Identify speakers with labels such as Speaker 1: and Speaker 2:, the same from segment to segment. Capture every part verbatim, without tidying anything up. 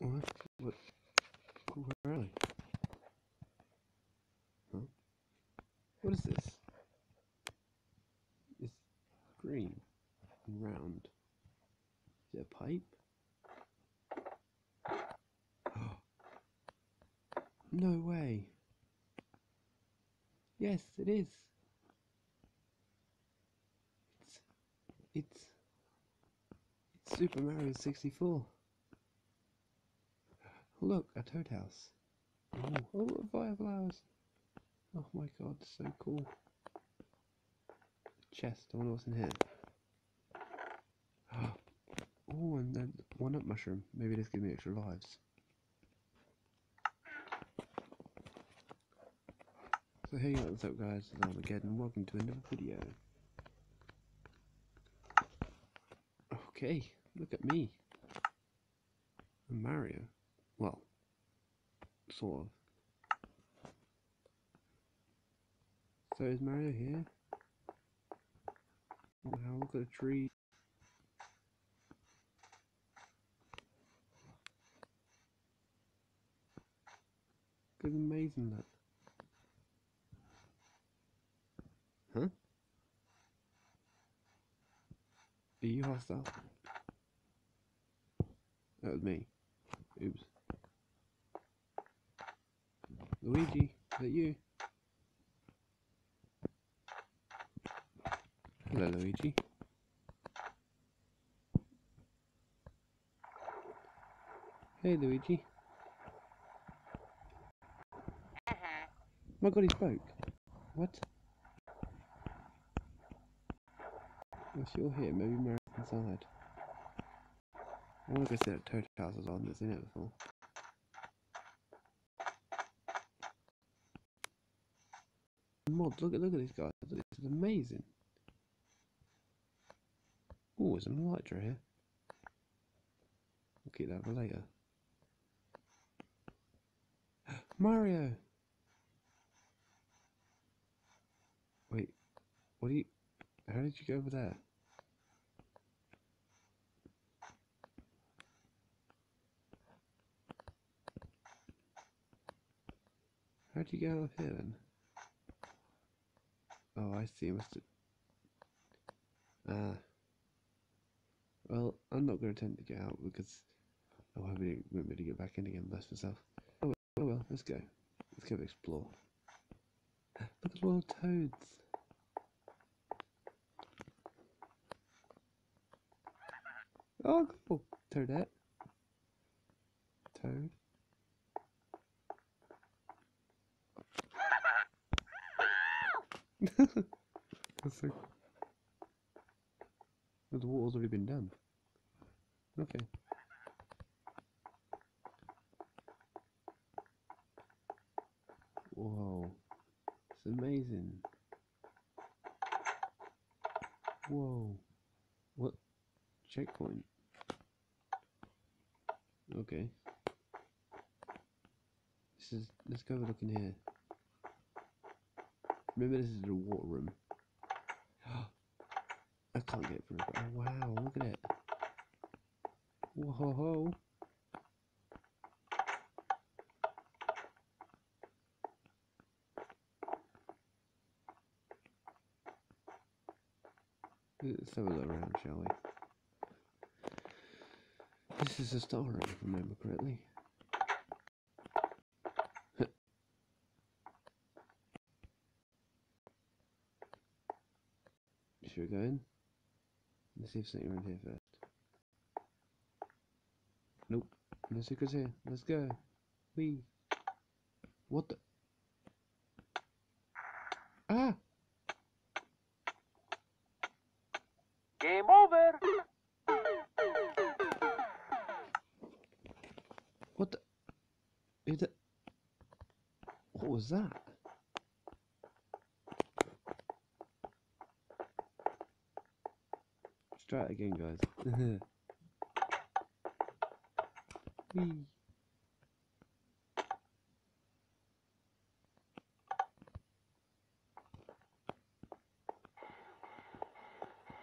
Speaker 1: What? What? Where are they? Huh? What is this? It's green and round. Is it a pipe? No way. Yes, it is. It's it's it's Super Mario sixty-four. Look, a Toad house. Oh, oh, fire flowers. Oh my god, so cool. Chest, I wonder what's in here. Oh, and then one up mushroom. Maybe this gives me extra lives. So hey, what's up guys, it's Armageddon, welcome to another video. Okay, look at me. I'm Mario. Well, sort of. So is Mario here? Wow, look at the tree. Look, amazing that. Huh? Are you hostile? That was me. Oops. Luigi, is that you? Hello, Luigi. Hey, Luigi. Oh my god, he spoke. What? If you're here, maybe Mario's inside. I want to go see that Toad house as well, I've never seen it before. Mod, look at look at these guys. This is amazing. Oh, there's some lighter here. I'll keep that for later. Mario! Wait, what do you... How did you go over there? How'd you get out of here then? Oh, I see, I must have... Ah. Well, I'm not going to attempt to get out because I'll have to won't be able to get back in again, bless myself. Oh well, oh well, let's go. Let's go explore. Look at all the toads. Oh, cool. Toadette. Toad. That's so... The water's already been done. Okay. Whoa. It's amazing. Whoa. What? Checkpoint. Okay. This is... Let's go have a look in here. Remember, this is the water room. I can't get through. Oh wow, look at it. Whoa. Let's have a look around, shall we? This is a star room, if I remember correctly. Should we go in? Let's see if something around here first. Nope. No secrets here. Let's go. Whee. What the? Ah!
Speaker 2: Game over!
Speaker 1: What the? Is it? What was that? Let's try it again, guys. Whee.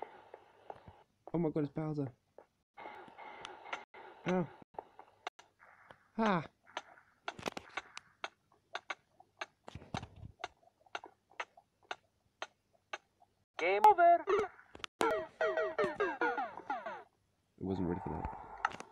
Speaker 1: Oh my god, it's Bowser. Ow. Ha!
Speaker 2: Game over.
Speaker 1: I wasn't ready for that.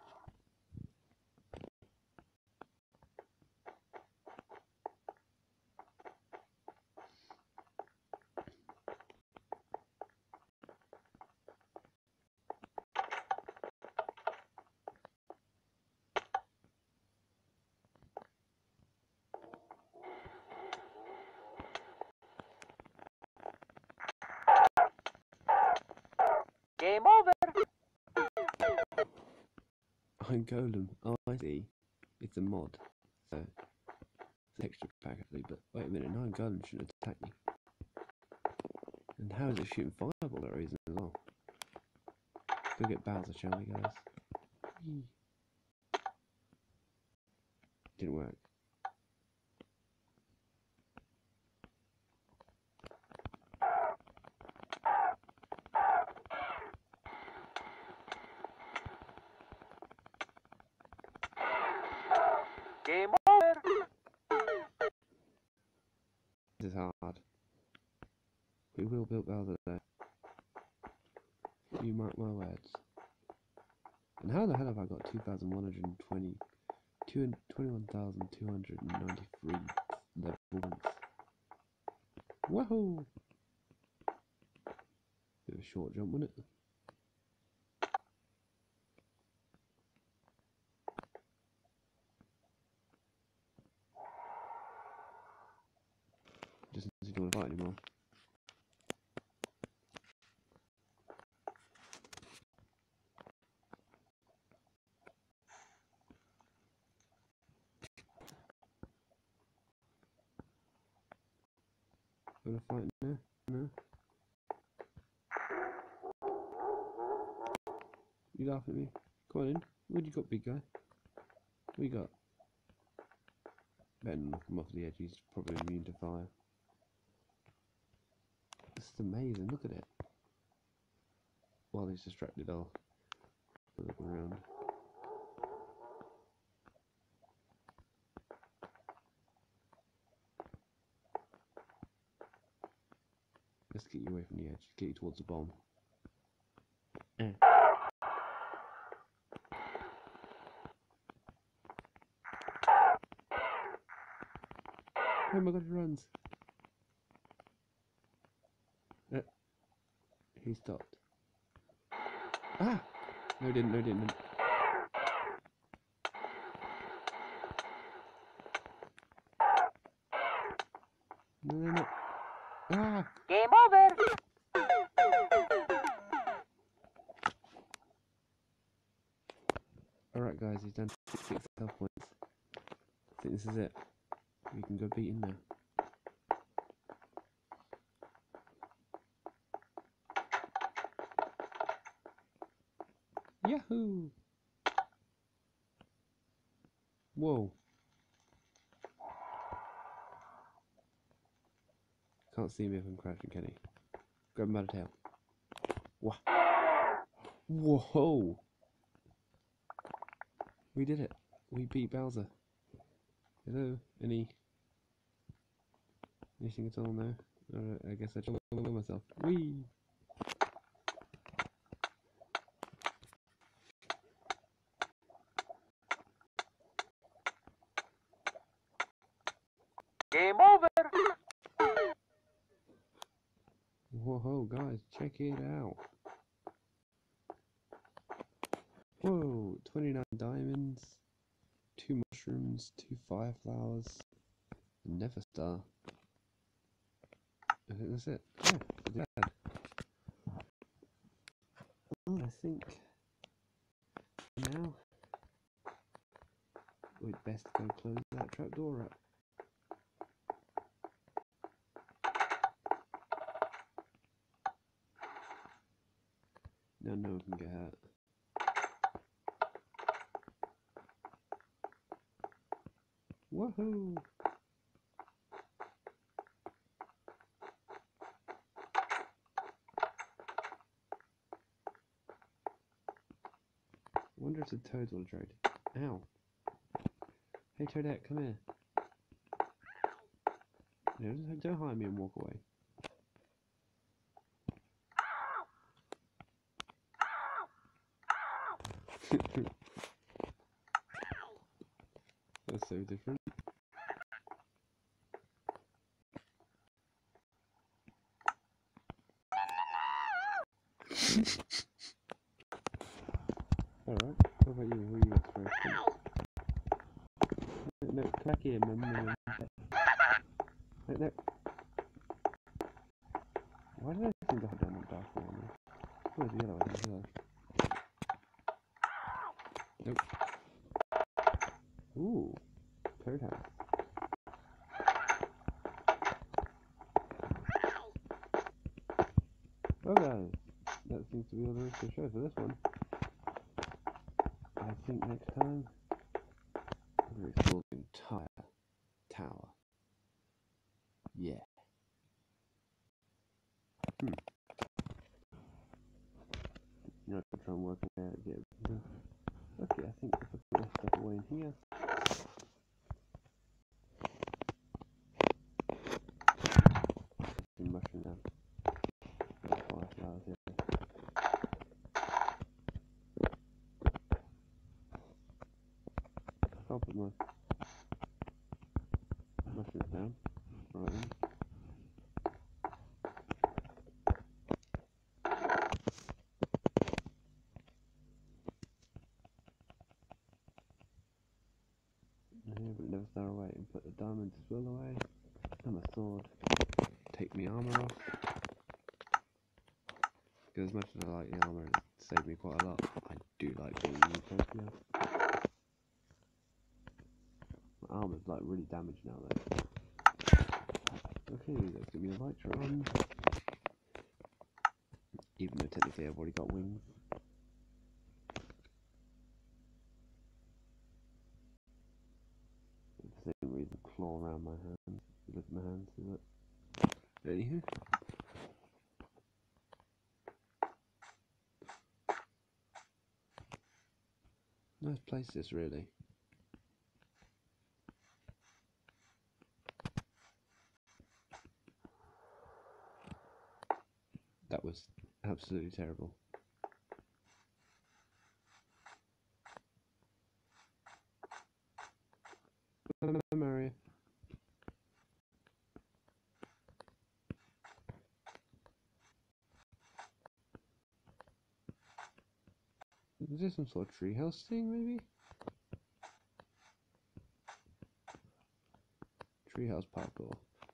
Speaker 2: Game over.
Speaker 1: Iron Golem. Oh, I see. It's a mod. So, it's an extra pack actually, but wait a minute, an Iron Golem shouldn't attack me. And how is it shooting fireball for that reason as well? Go get Bowser, shall we, guys? Whee. Didn't work.
Speaker 2: Game over.
Speaker 1: This is hard. We will build Bowser though. You mark my words. And how the hell have I got two thousand one hundred twenty, twenty-one thousand two hundred ninety-three level ones? Whoa! Bit of a short jump, wasn't it? Just don't want to fight anymore. Wanna fight now? No? You laughing at me? Come on in. What you got, big guy? What you got? Better knock him off the edge, he's probably immune to fire. This is amazing, look at it. While he's distracted, I'll look around. Let's get you away from the edge, get you towards the bomb. Eh. Oh my god, he runs! Uh, he stopped. Ah! No, he didn't, no, he didn't. No, no, no. Ah!
Speaker 2: Game over.
Speaker 1: Alright guys, he's done six health points. I think this is it. We can go beat him now. Yahoo! Whoa. Can't see me if I'm crouching, can he? Grab him by the tail. Whoa. Whoa! We did it. We beat Bowser. Hello? Any... Anything at all? No? Alright, I guess I should kill myself. Whee!
Speaker 2: Game over.
Speaker 1: Whoa, guys, check it out. Whoa, twenty-nine diamonds, two mushrooms, two fire flowers, a nether star. I think that's it. Yeah, glad. Well, I think now we'd best go close that trapdoor up. Now no one can get hurt. Woohoo! I wonder if the toads will trade. Ow. Hey Toadette, come here. No, don't, don't hide me and walk away. That's so different. Alright, what about you? Who are you first? No, no, come back here, mum. No, no. Why did I think I had done that dark one? Where's the yellow one? Nope. Ooh, Toad House. Well guys, that seems to be all there is to show for this one. I think next time I'm going to explore the entire tower. Yeah. Hmm. You know, I can try and work it out, get it. Okay, I think if I put this stuff away in here. Some mushroom down. Five flowers here. I'll put my mushrooms down. Right then. And here, but never throw away. And put the diamonds as well away. And my sword. Take my armour off. Because as much as I like the armour, it saved me quite a lot. I do like being in Utopia. My armour's like really damaged now though. Okay, let's get me a Elytra on. Even though technically I've already got wings. For the same reason, claw around my hands. You look at my hands, see that? Anywho. Nice place this really. That was absolutely terrible. Mario. Is this some sort of treehouse thing, maybe? Treehouse parkour.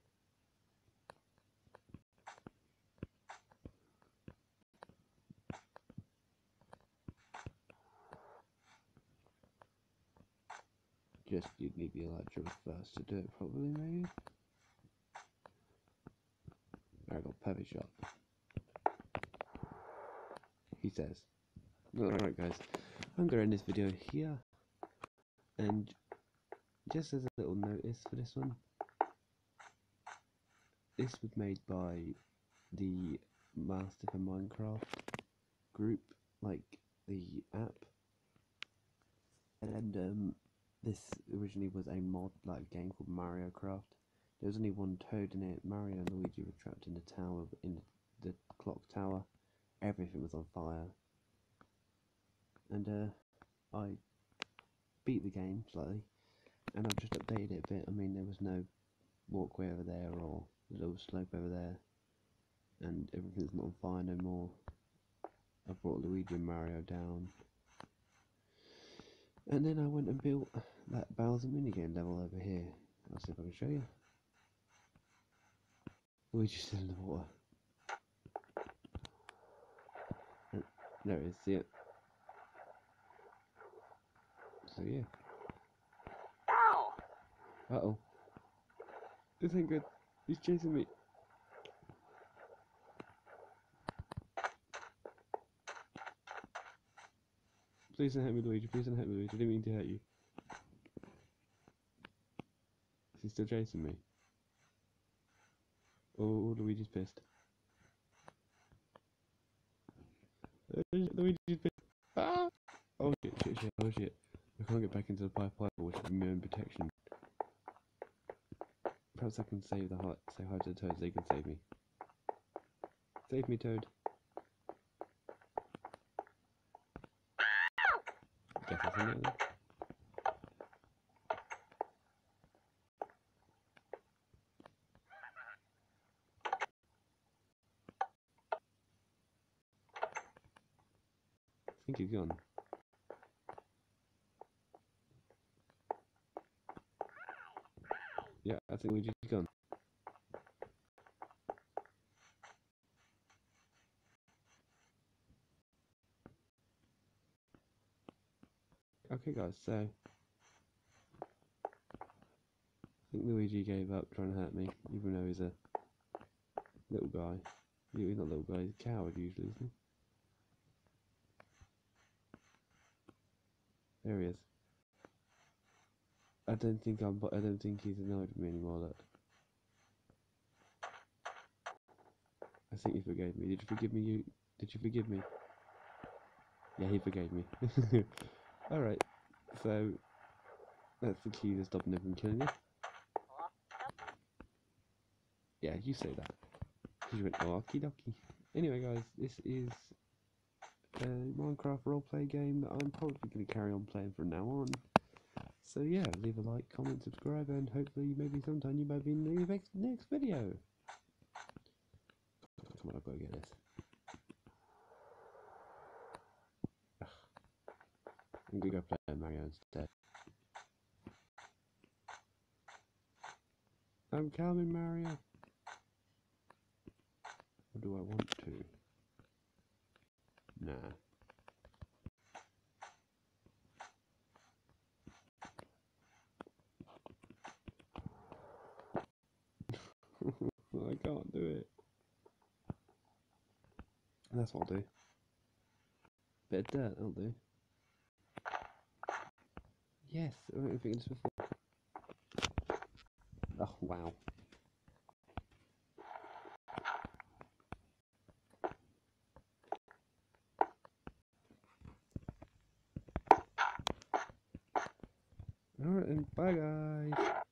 Speaker 1: Just you'd need the Elytra first to do it, probably, maybe? I got perfect shot. He says. Alright guys, I'm going to end this video here. And just as a little notice for this one, this was made by the Master for Minecraft group, like the app. And um, this originally was a mod, like a game called Mario Kart. There was only one Toad in it. Mario and Luigi were trapped in the tower, in the clock tower. Everything was on fire. And uh, I beat the game slightly, and I've just updated it a bit. I mean, there was no walkway over there or little slope over there, and everything's not on fire no more. I brought Luigi and Mario down, and then I went and built that Bowser minigame level over here. I'll see if I can show you. Luigi's still in the water. Oh, there it is, see it? So yeah. Uh oh. This ain't good. He's chasing me. Please don't hurt me, Luigi. Please don't hurt me, Luigi. I didn't mean to hurt you. Is he still chasing me? Oh, Luigi's pissed. Uh, Luigi's pissed. Ah! Oh shit, shit, shit, oh shit. I can't get back into the pipe either, which would be my own protection. Perhaps I can save the heart, say hi to the toads, they can save me. Save me, Toad. Guess that's a no then. I think he's gone. Yeah, I think Luigi's gone. Okay guys, so I think Luigi gave up trying to hurt me, even though he's a little guy. Yeah, he's not a little guy, he's a coward usually, isn't he? There he is. I don't think I'm. I don't think he's annoyed with me anymore. Look. I think he forgave me. Did you forgive me? You? Did you forgive me? Yeah, he forgave me. All right. So that's the key to stopping him from killing you. Yeah, you say that. You went okie dokie. Anyway, guys, this is a Minecraft roleplay game that I'm probably going to carry on playing from now on. So yeah, leave a like, comment, subscribe, and hopefully maybe sometime you might be in the next, next video. Come on, I've got to get this. Ugh. I'm going to go play Mario instead. I'm coming, Mario. Or do I want to? Nah. I can't do it. That's what I'll do. Bit of dirt, I'll do. Yes, I don't think it's before. Oh, wow. Alright, and bye guys.